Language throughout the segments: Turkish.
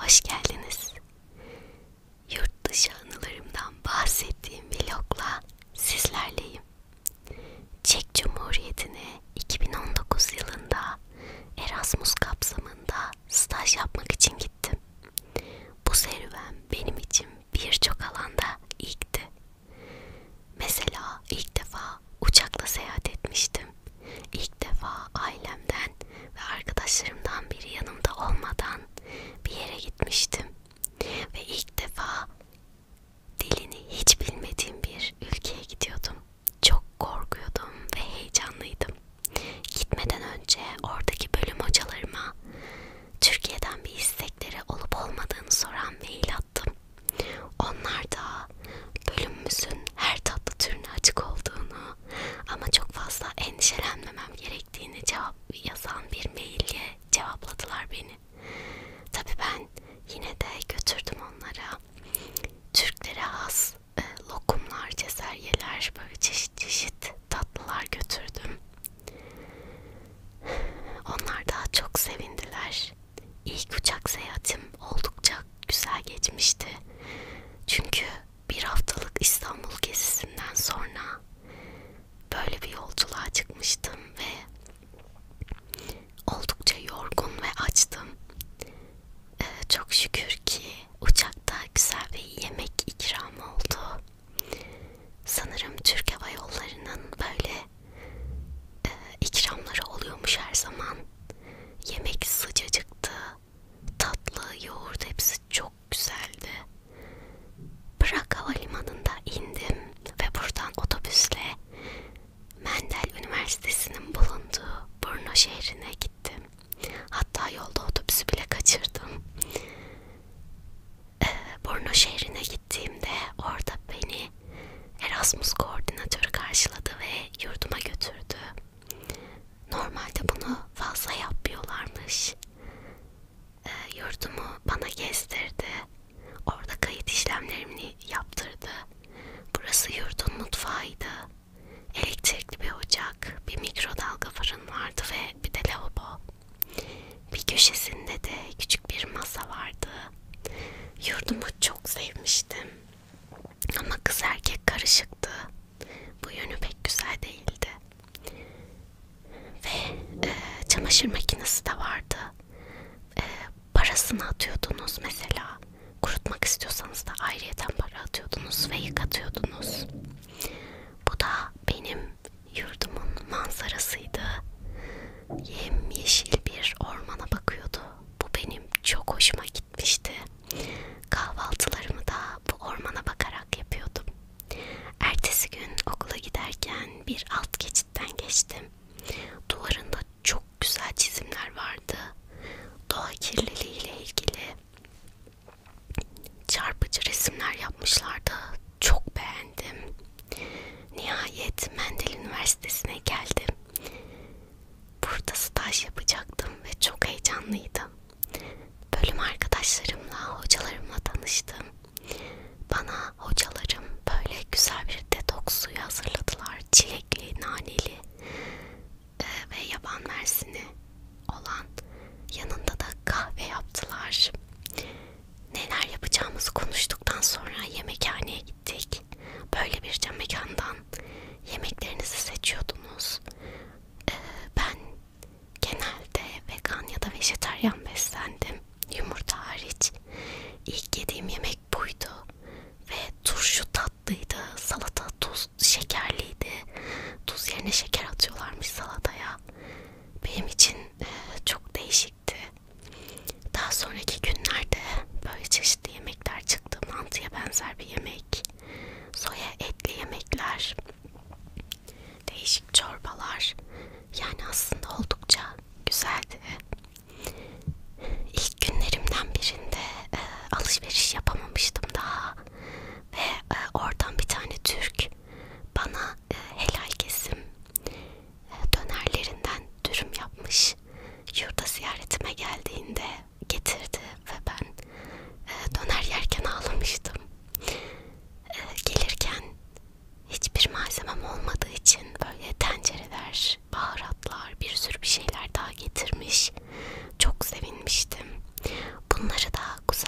hoş geldiniz. Yurtdışı anılarımdan bahsettiğim vlogla sizlerleyim. Çek Cumhuriyeti'ne 2019 yılında ERASMUS kapsamında staj yapmak için gittim. Bu serüven benim için birçok alanda ilkti. Mesela ilk defa uçakla seyahat etmiştim. İlk defa ailemden ve arkadaşlarımdan biri yanımda olmadan bir yere gitmiştim. Ve ilk defa dilini hiç bilmediğim bir ülkeye gidiyordum. Çok korkuyordum ve heyecanlıydım. Gitmeden önce oradaki bölüm hocalarıma Türkiye'den bir istekleri olup olmadığını soran mail attım. Onlar da bölümümüzün her tatlı türüne açık olduğunu ama çok fazla endişelenmemem gerektiğini yazan bir maille cevapladılar beni. Tabii ben yine de götürdüm onlara. Türklere has lokumlar, cezeryeler, böyle çeşit çeşit tatlılar götürdüm. Onlar da çok sevindiler. İlk uçak seyahatim oldukça güzel geçmişti. Çünkü bir haftalık İstanbul gezisinden sonra böyle bir yolculuğa çıkmıştım ve oldukça yorgun ve açtım. Çok şükür ki uçakta güzel bir yemek ikramı oldu. Sanırım Türk Hava Yolları'nın böyle ikramları oluyormuş her zaman. Yemek sıcacıktı, tatlı, yoğurt hepsi çok güzeldi. Prag Havalimanı'nda indim ve buradan otobüsle Mendel Üniversitesi'nin bulunduğu Brno şehrine gittim. Hatta yolda otobüsü bile kaçırdım. Brno şehrine gittiğimde orada beni ERASMUS koordinatörü karşıladı ve yurduma götürdü. Normalde bunu fazla yapmıyorlarmış. Yurdumu bana gezdirdi. Orada kayıt işlemlerimi yaptırdı. Burası yurdun mutfağıydı. Elektrikli bir ocak, bir mikrodalga fırın vardı ve bir de lavabo. Bir köşesinde de küçük bir masa vardı. Yurdumu çok sevmiştim. Ama kız erkek karışıktı. Bu yönü pek güzel değildi. Ve çamaşır makinesi de vardı. Parasını atıyordunuz mesela. Kurutmak istiyorsanız da ayrıyeten para atıyordunuz ve yıkatıyordunuz. Bu da benim yurdumun manzarasıydı. Yemyeşil bir ormana bakıyordu. Bu benim çok hoşuma gitmişti. Kahvaltılarımı da bu ormana bakarak yapıyordum. Ertesi gün okula giderken bir alt geçitten geçtim. Duvarında çok güzel çizimler vardı. Doğa kirliliği ile ilgili çarpıcı resimler yapmışlardı. Çok beğendim. Nihayet Mendel Üniversitesi'ne geldim. Burada staj yapacaktım ve çok heyecanlıydım. Bölüm arkadaşlarımla, hocalarımla tanıştım. Bana hocalarım böyle güzel bir detoks suyu hazırladılar. Çilekli, naneli ve yaban mersini olan. Yanında da kahve yaptılar. Neler yapacağımızı konuştuktan sonra yemekhaneye gittik. Böyle bir cam mekandan yemeklerinizi seçiyordunuz. Ben genelde vegan ya da vejetaryen beslendim. Yumurta hariç. İlk yediğim yemek buydu. Ve turşu tatlıydı. Salata tuz şekerliydi. Tuz yerine şeker atıyorlarmış salataya. Benim için çok değişikti. Daha sonraki günlerde böyle çeşitli yemekler çıktı. Mantıya benzer bir yemek. Soya etli yemekler. Değişik çorbalar. Yani aslında oldukça güzeldi. İlk günlerimden birinde alışveriş yapamamıştım daha. Ve oradan bir tane Türk bana helal kesim dönerlerinden dürüm yapmış. Yurda ziyaretime geldiğinde getirdi ve ben döner yerken ağlamıştım. Gelirken hiçbir malzemem olmadığı için böyle tencereler, baharatlar, bir sürü bir şeyler daha getirmiş. Çok sevinmiştim. Bunları da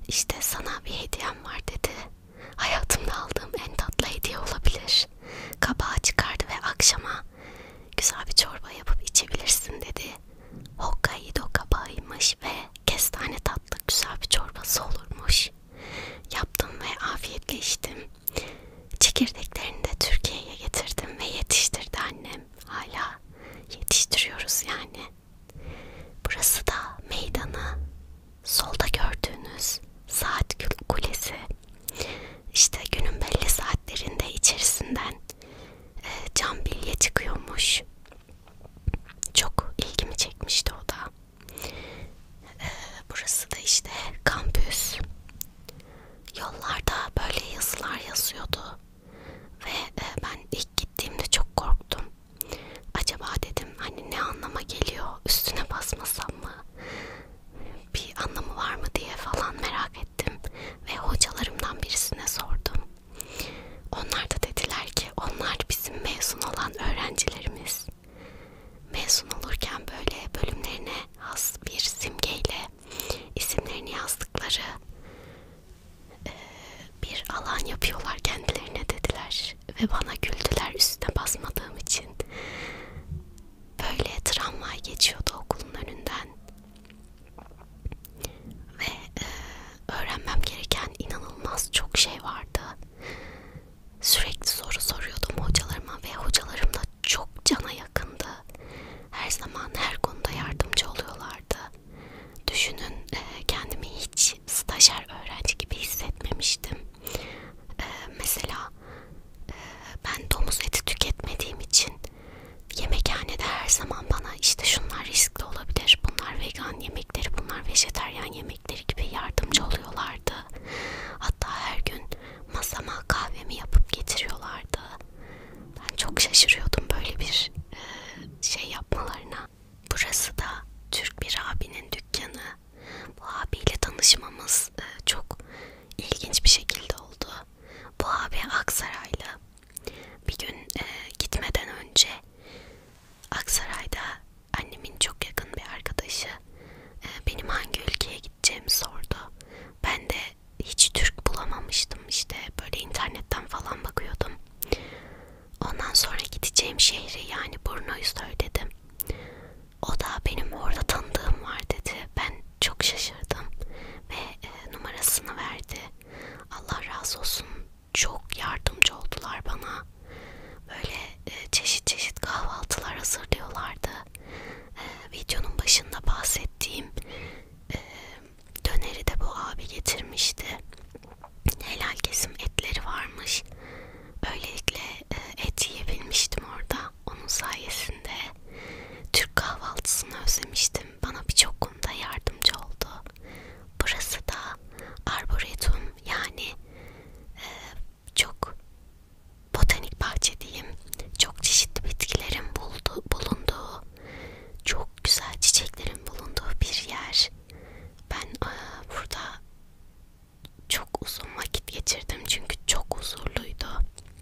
işte sana bir hediyem var dedi. Hayatımda aldığım en tatlı hediye olabilir. Kabağı çıkardı ve akşama güzel bir çorba yapıp içebilirsin dedi. Hokkaido kabağıymış ve kestane tatlı güzel bir çorbası olurmuş. Yaptım ve afiyetle içtim. Çekirdeklerini de Türkiye'ye getirdim ve yetiştirdi annem. Hala yetiştiriyoruz yani. Burası da meydanı. Solda gördüğünüz saat kulesi. İşte günün belli saatlerinde içerisinden cam bilye çıkıyormuş. Çok ilgimi çekmişti o da. Burası da işte kampüs. Yollarda böyle yazılar yazıyordu. Ve ben ilk gittiğimde çok korktum. Acaba dedim hani ne anlama geliyor, üstüne basmasam mı? Bir anlamı var mı diye falan merak ettim. Ve hocalarımdan birisine sordum. Onlar da dediler ki onlar bizim mezun olan öğrencilerimiz. Mezun olurken böyle bölümlerine has bir simgeyle isimlerini yazdıkları bir alan yapıyorlar kendilerine dediler. Ve bana güldüler üstüne basmadığım için. Böyle tramvay geçiyordu okulun önünden. Ve öğrenmem gereken inanılmaz çok şey vardı. Sürekli soru soruyordum hocalarıma ve hocalarım da çok cana yakındı. Her zaman her konuda yardımcı oluyorlardı. Düşünün kendimi hiç stajyer öğrenci gibi hissetmemiştim. Mesela ben domuz eti tüketmediğim için yemekhanede her zaman bana işte şunlar riskli olabilir, bunlar vegan yemekleri, bunlar vejetaryen yemekleri gibi yardımcı oluyorlardı. Hatta her gün masama kahvemi yapıp getiriyorlardı. Ben çok şaşırıyordum böyle bir şey yapmalarına. Burası da Türk bir abinin dükkanı. Bu abiyle tanışmamız çok ilginç bir şekilde oldu. Bu abi Aksaraylı. Bir gün gitmeden önce Aksaray'da annemin çok yakın bir arkadaşı benim hangi ülkeye gideceğimi sordu. Ben de hiç Türk bulamamıştım, işte böyle internetten falan bakıyordum. Ondan sonra gideceğim şehri yani Brno'yu söyledim. O da benim orada tanıdığım var dedi. Ben çok şaşırdım ve numarasını verdi. Allah razı olsun, çok yardımcı oldular bana. Böyle çeşit çeşit kahvaltılar hazırlıyorlardı. Videonun başında bahsettiğim döneri de bu abi getirmişti. Helal kesim etleri varmış. Böylelikle et yiyebilmiştim orada. Onun sayesinde Türk kahvaltısını özlemiştim. Bana birçok konuda yardımcı oldu. Burası da arboretum, yani çok botanik bahçe diyeyim. Çok çeşitli bitkilerin bulunduğu, çok güzel çiçeklerin bulunduğu bir yer. Ben burada çok uzun vakit geçirdim çünkü çok huzurluydu.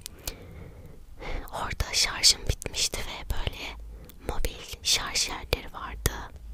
Orada şarjım bitmişti ve böyle mobil şarj yerleri vardı.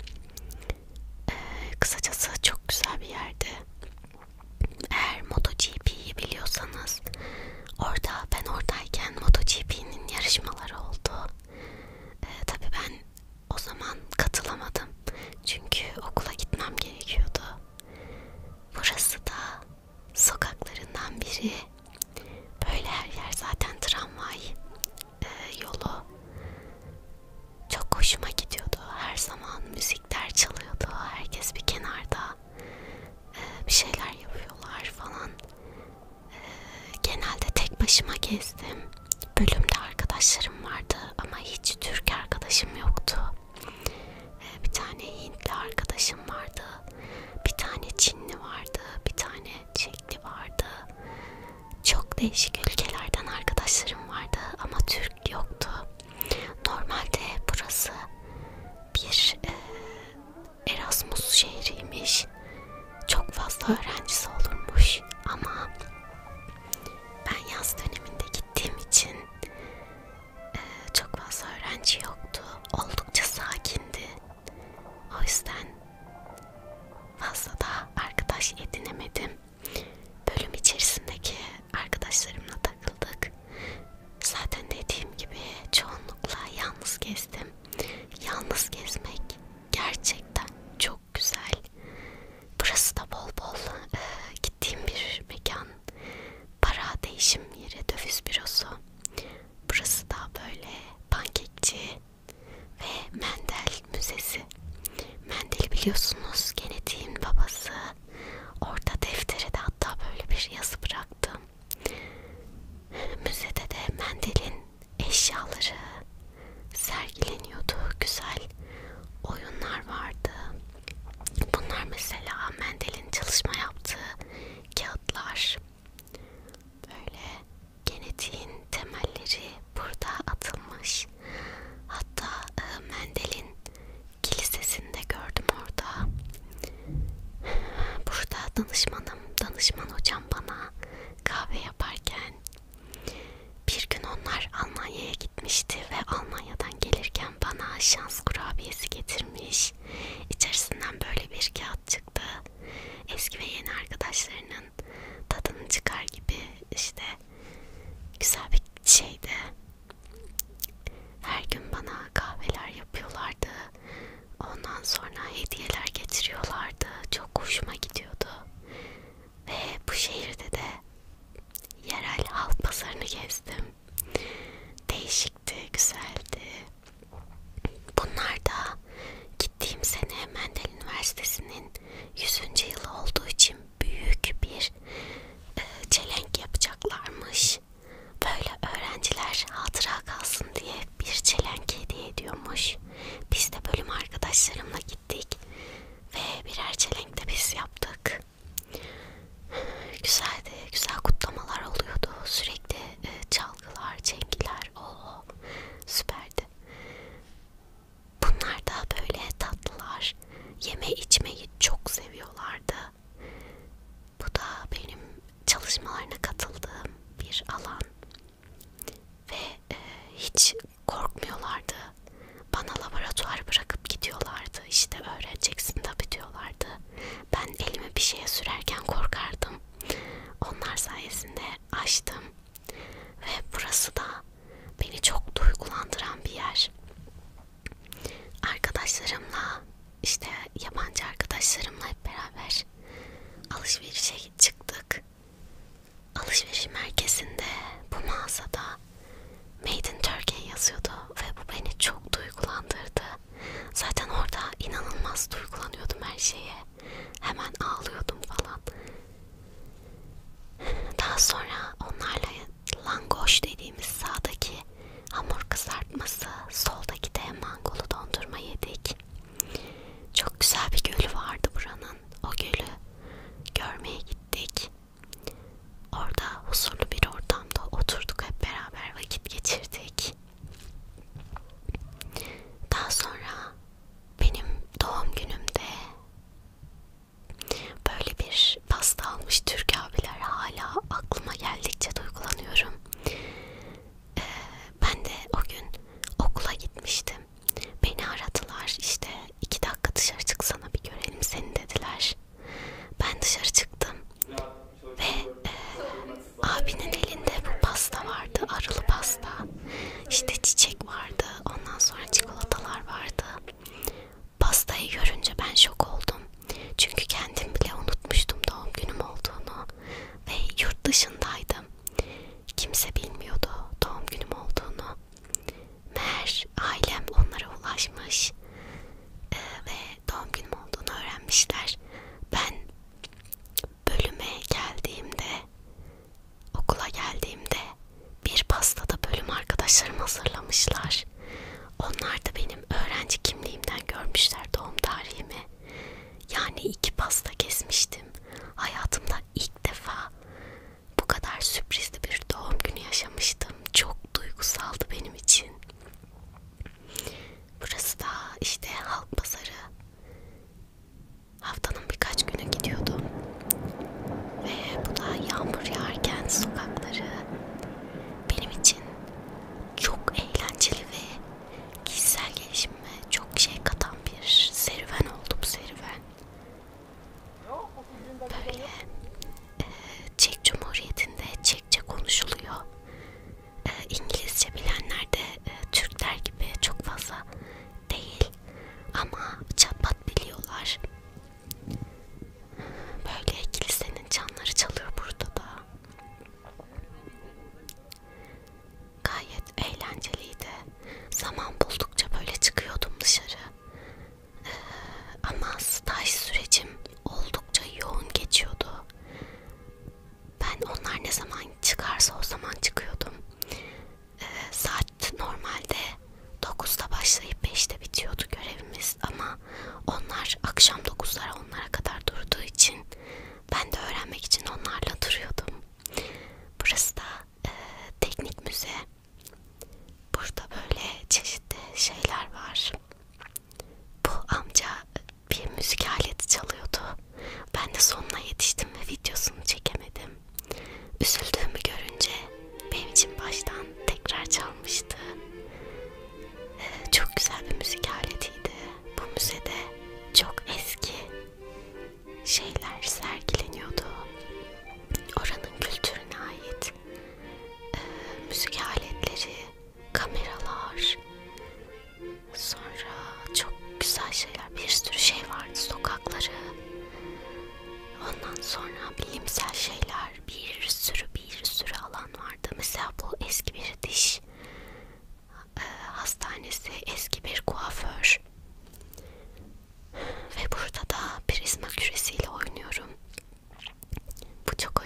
Kısacası çok güzel bir yerdi. Eğer MotoGP'yi biliyorsanız, ben oradayken MotoGP'nin yarışmaları oldu. Tabii ben o zaman katılamadım. Çünkü okula gitmem gerekiyordu. Burası da sokaklarından biri. Böyle her yer zaten tramvay yolu. Çok hoşuma gidiyordu. Her zaman müzikler çalıyordu. Herkes bir kenarda bir şeyler yapıyorlar falan. Genelde tek başıma gezdim. Bölümde arkadaşlarım vardı ama hiç Türk arkadaşım yoktu. Bir tane Hintli arkadaşım vardı. Bir tane Çinli vardı. Bir tane Çekli vardı. Çok değişik ülkelerden arkadaşlarım vardı ama Türk yoktu. Normalde burası bir ERASMUS şehriymiş. Çok fazla öğrencisi olurmuş ama ben yaz döneminde gittiğim için çok fazla öğrenci yoktu. Oldukça sakindi. O yüzden fazla da arkadaş edinemedim. gitmedim. Bölüm içerisindeki arkadaşlarımla takıldık. Zaten dediğim gibi çoğunlukla yalnız gezdim. Yalnız gezmek gerçekten çok güzel. Burası da bol bol gittiğim bir mekan. Para değişim yeri, döviz bürosu. Burası da böyle pankekçi ve Mendel Müzesi. Mendel'i biliyorsunuz, genetiğin babası. Orada deftere de hatta böyle bir yazı bıraktım. Müzede de Mendel'in eşyaları sergileniyordu. Güzel oyunlar vardı. Bunlar mesela Mendel'in çalışma yaptığı kağıtlar. Böyle genetiğin temelleri burada atılmış. Hatta Mendel'in kilisesini de gördüm orada. Burada danışman hocam bana kahve yaparken bir gün onlar Almanya'ya gitmişti ve Almanya'dan gelirken bana şans kurabiyesi getirmiş. İçerisinden böyle bir kağıt çıktı. Eski ve yeni arkadaşlarının tadını çıkar gibi, işte güzel bir şeydi. Her gün bana kahveler yapıyorlardı. Ondan sonra hediyeler getiriyorlardı. Çok hoşuma gidiyordu. Ve bu şehirde de yerel halk pazarını gezdim. Değişikti, güzeldi. Bunlar da gittiğim sene Mendel Üniversitesi'nin 100. yılı olduğu için büyük bir çelenk yapacaklarmış. Böyle öğrenciler hatıra kalsın diye bir çelenk hediye ediyormuş. Biz de bölüm arkadaşlarımla gittik ve birer çelenk de biz yaptık. Güzeldi, güzel kutlamalar oluyordu. Sürekli çalgılar, çengiler, süperdi. Bunlar da böyle tatlılar, yeme içmeyi çok seviyorlardı. Bu da benim çalışmalarına katıldığım bir alan ve hiç korkmuyorlardı. Bana laboratuvar bırakıp gidiyorlardı. İşte öğreneceksin tabii diyorlardı. Ben elimi bir şeye sürerken korkardım. Onlar sayesinde açtım. Ve burası da beni çok duygulandıran bir yer. Arkadaşlarımla, işte yabancı arkadaşlarımla hep beraber alışverişe çıktık. Alışveriş merkezinde bu mağazada Made in Turkey yazıyordu ve bu beni çok duygulandırdı. Zaten orada inanılmaz duygulanıyordum her şeye. Hemen ağlıyordum falan. Daha sonra onlarla langoş dediğimiz sağdaki hamur kızartması, soldaki de mangolu dondurma yedik. Çok güzel bir gölü vardı buranın. O gölü görmeye gittik. Orada huzurlu bir ortamda oturduk, hep beraber vakit geçirdik. Daha sonra benim doğum günümde böyle bir pasta almış Türk abiler, hala aklıma geldikçe duygulanıyorum. Ben de o gün okula gitmiştim. Beni aradılar, işte 2 dakika dışarı çıksana bir görelim seni dediler. Ben dışarı çıktım ve abinin elinde bu pasta vardı, arılı pasta. İşte çiçek vardı, ondan sonra çikolatalar vardı. Pastayı görünce ben şok oldum. Çünkü kendim bile unutmuştum doğum günüm olduğunu. Ve yurt dışındaydım. Kimse bilmiyordu doğum günüm olduğunu. Meğer ailem onlara ulaşmış ve doğum günüm olduğunu öğrenmişler. Ben bölüme geldiğimde, okula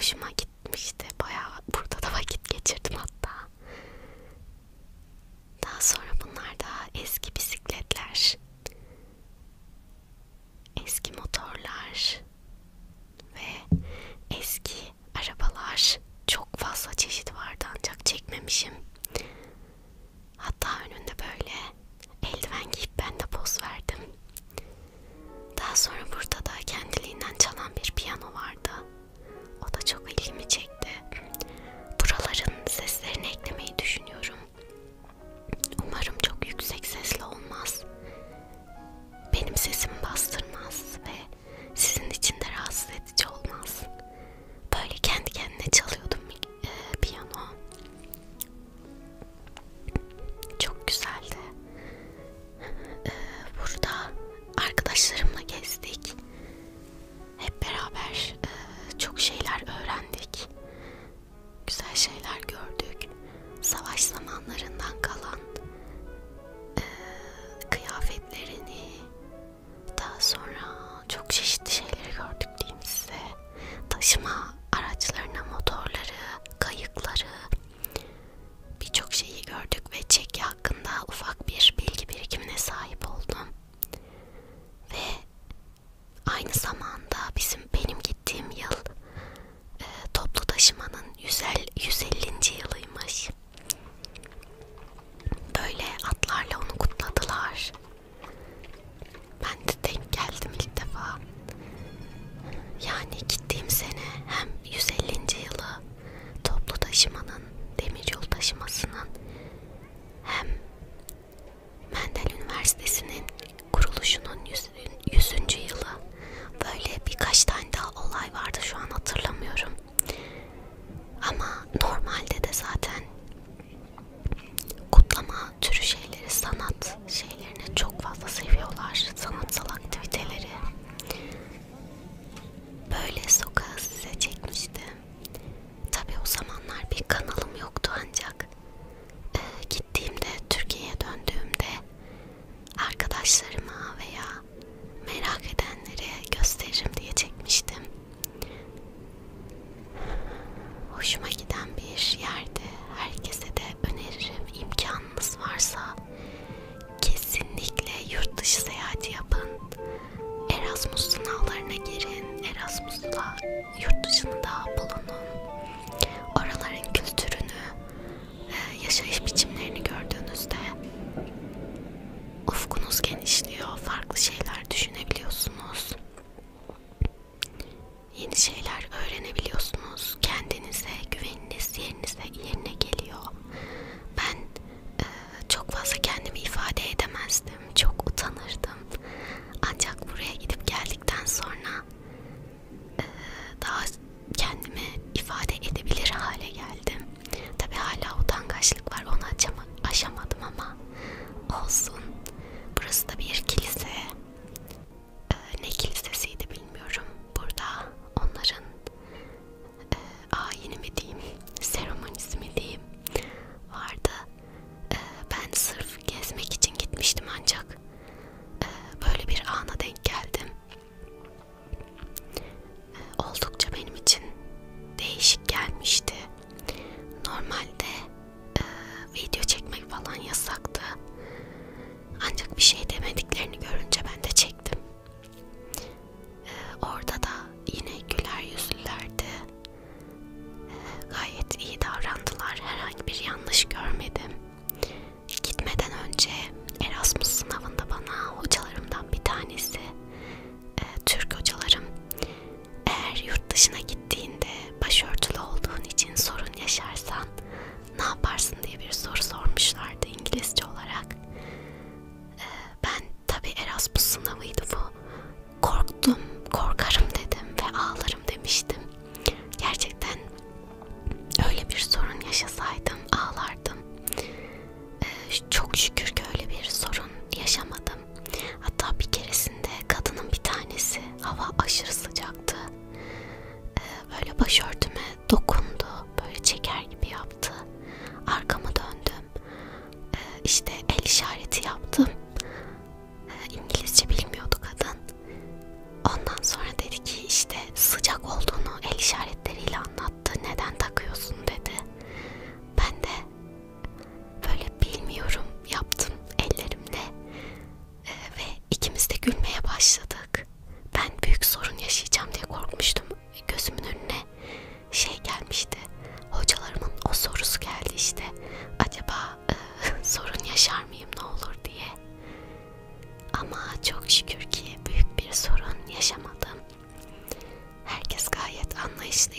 hoşuma gitmişti. Bayağı burada da vakit geçirdim hatta. Daha sonra bunlar da eski bisikletler, eski motorlar ve eski arabalar. Çok fazla çeşit vardı ancak çekmemişim. Hatta önünde böyle eldiven giyip ben de poz verdim. Daha sonra burada da kendiliğinden çalan bir piyano vardı. O da çok ilgimi çekti. Buraların seslerini eklemeyi düşünüyorum. Umarım çok yüksek sesli olmaz. Benim sesimi bastırmaz ve sizin için de rahatsız edici olmaz. Böyle kendi kendine çalıyordum piyano. Çok güzeldi. Burada arkadaşlarımla gezdik. Hep beraber çok şeyler öğrendik. Güzel şeyler gördük. Savaş zamanlarından kalan kıyafetlerini, daha sonra çok çeşitli şeyleri gördük diyeyim size. Taşıma araçlarını, motorları, kayıkları, birçok şeyi gördük ve Çekya hakkında ufak bir bilgi birikimine sahip oldum. Ve aynı zamanda benim gittiğim yıl toplu taşımanın 150. yılıymış. Böyle atlarla onu kutladılar. Ben de denk geldim ilk defa. Yani gittiğim sene hem 150. yılı toplu taşımanın, demiryolu taşımasının, hem Mendel Üniversitesi'nin kuruluşunun 100. yılı. Böyle birkaç tane daha olay vardı, şu an hatırlamıyorum. Ama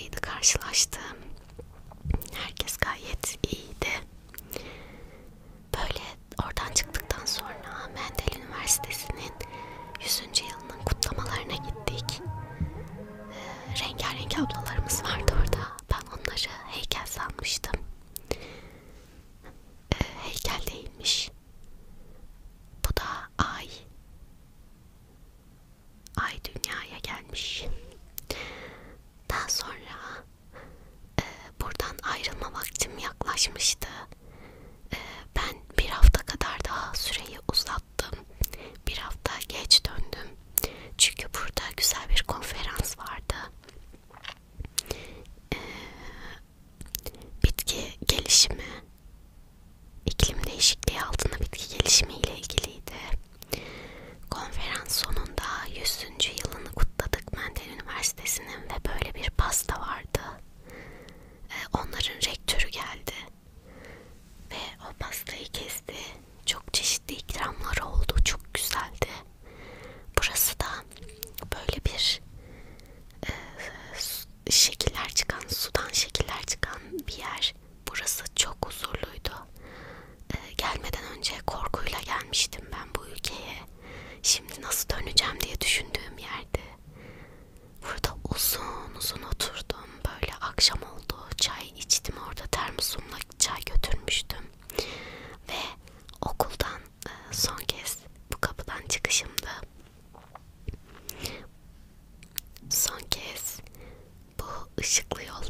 ablaydı karşılaştığım. Herkes gayet iyiydi. Böyle oradan çıktıktan sonra Mendel Üniversitesi'nin 100. yılının kutlamalarına gittik. Rengarenk ablalarımız vardı orada. Ben onları heykel sanmıştım. Heykel değilmiş. Bu da ay. Ay dünyaya gelmiş. Daha sonra buradan ayrılma vaktim yaklaşmıştı. Ben bir hafta kadar daha süreyi uzattım. Bir hafta geç döndüm. Çünkü burada güzel bir konferans vardı. Bitki gelişimi, iklim değişikliği altında bitki gelişimi ile ilgiliydi. Konferans sonunda 100. yılını kutladık Mendel Üniversitesi'nin ve böyle bir pasta vardı. Onların rektörü geldi ve o pastayı kesti. Çok çeşitli ikramları oldu. Çok güzeldi. Burası da böyle bir şekiller çıkan, sudan şekiller çıkan bir yer. Burası çok huzurluydu. Gelmeden önce korkuyla gelmiştim ben bu ülkeye. Şimdi nasıl döneceğim diye düşündüğüm yerdi. Burada uzun uzun oturdum. Böyle akşam oldu. Çay içtim orada. Termosumla çay götürmüştüm. Ve okuldan son kez bu kapıdan çıkışımdı. Son kez bu ışıklı yoldan